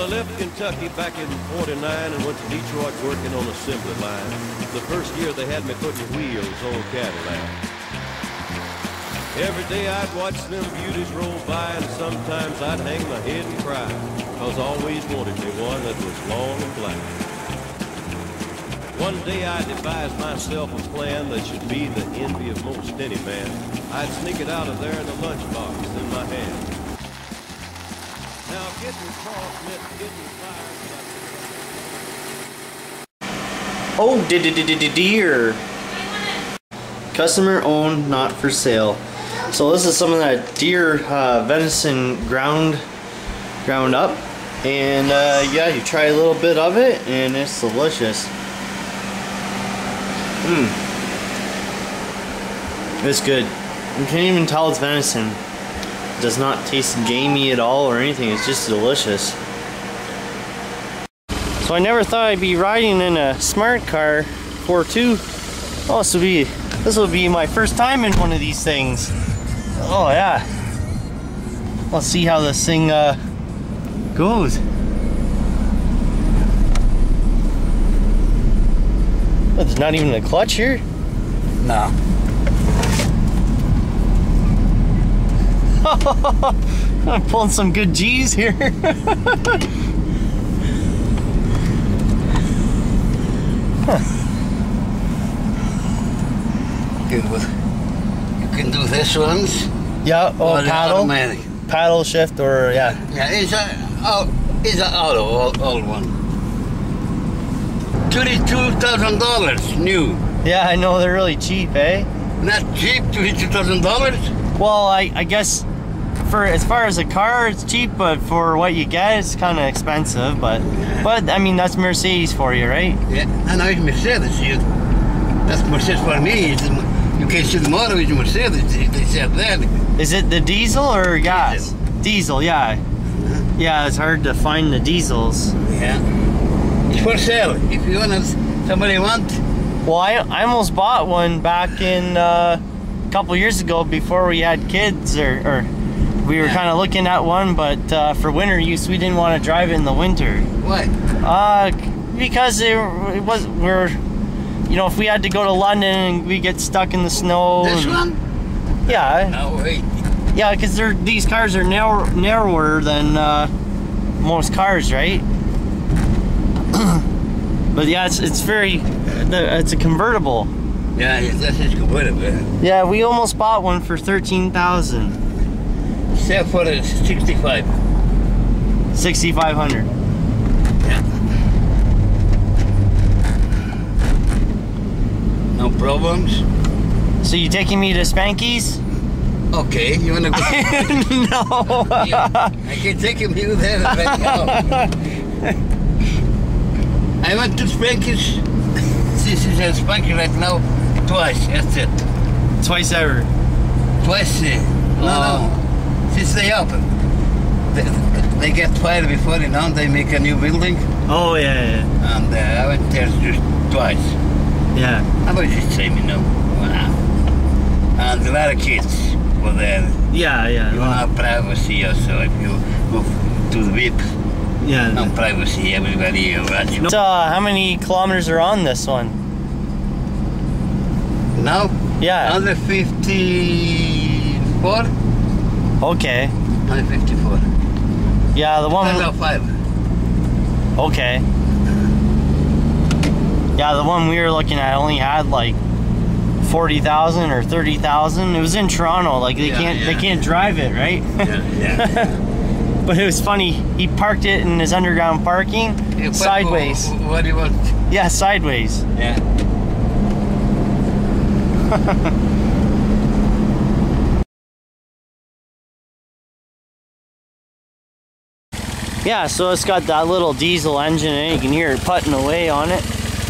I left Kentucky back in '49 and went to Detroit working on assembly line. The first year they had me putting wheels on Cadillac. Every day I'd watch them beauties roll by, and sometimes I'd hang my head and cry, 'cause I always wanted me one that was long and black. One day I devised myself a plan that should be the envy of most any man. I'd sneak it out of there in a lunchbox in my hand. Now getting caught meant getting fired. Oh, dear. Customer owned, not for sale. So this is some of that deer venison ground up, and yeah, you try a little bit of it, and it's delicious. It's good. You can't even tell it's venison. It does not taste gamey at all or anything. It's just delicious. So I never thought I'd be riding in a smart car 4.2. Oh, this will be my first time in one of these things. Oh yeah. Let's see how this thing goes. There's not even a clutch here? No. I'm pulling some good G's here. You can do this ones. Yeah, or paddle. Automatic. Paddle shift or yeah. Yeah, it's an auto old one. $22,000 new. Yeah, I know, they're really cheap, eh? Not cheap, $22,000. Well, I guess for as far as a car, it's cheap, but for what you get, it's kind of expensive. But I mean, that's Mercedes for you, right? Yeah, I know it's Mercedes. That's Mercedes for me. You can see the model is Mercedes. They said that. Is it the diesel or gas? Diesel, yeah. Yeah, it's hard to find the diesels. Yeah. It's for sale. If you want, somebody want. Well, I almost bought one back in a couple years ago before we had kids, or we were kind of looking at one, but for winter use, we didn't want to drive it in the winter. Why? Because you know, if we had to go to London and we get stuck in the snow. This one? Yeah. No, wait. Yeah, because these cars are narrower than most cars, right? But yeah, it's a convertible. Yeah, that is convertible. Yeah, we almost bought one for $13,000. Sell for 65. 6,500. Yeah. No problems. So you taking me to Spanky's? Okay, you wanna go? No. I can take you there right now. I went to Spanky's. This is a Spanky right now. Twice, that's it. Twice ever? Twice. No. Since they open. They get fired before, you know, they make a new building. Oh, yeah. And I went there just twice. Yeah. I was just saying, you know, wow. And a lot of kids were there. Yeah. You have privacy also if you go to the VIP. Yeah. No privacy, everybody around you. So, how many kilometers are on this one? Now? Yeah. 154. Okay. 154. Yeah, the one. 5. Okay. Yeah, the one we were looking at only had like 40,000 or 30,000. It was in Toronto. Like they can't drive it, right? Yeah. But it was funny. He parked it in his underground parking sideways. What do you want? Yeah, sideways. Yeah. Yeah, so it's got that little diesel engine in it. You can hear it putting away on it.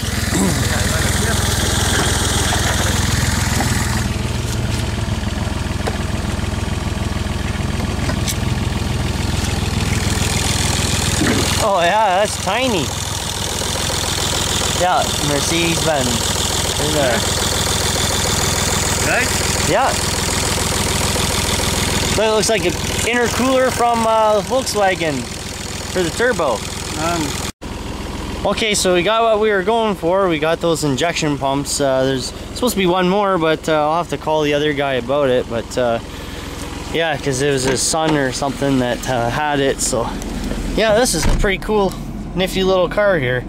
Oh yeah, that's tiny. Yeah, Mercedes-Benz. In there. Right? Yeah. But it looks like an intercooler from Volkswagen. for the turbo? Okay, so we got what we were going for. We got those injection pumps. There's supposed to be one more, but I'll have to call the other guy about it. But yeah, because it was his son or something that had it. So yeah, this is a pretty cool, nifty little car here.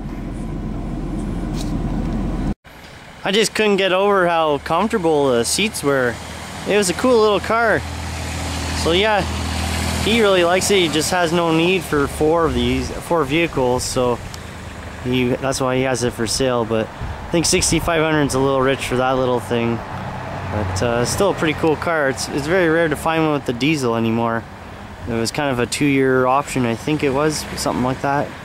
I just couldn't get over how comfortable the seats were. It was a cool little car. So yeah, he really likes it. He just has no need for four vehicles, so that's why he has it for sale. But I think 6,500 is a little rich for that little thing. But still a pretty cool car. It's very rare to find one with the diesel anymore. It was kind of a 2-year option, I think it was, something like that.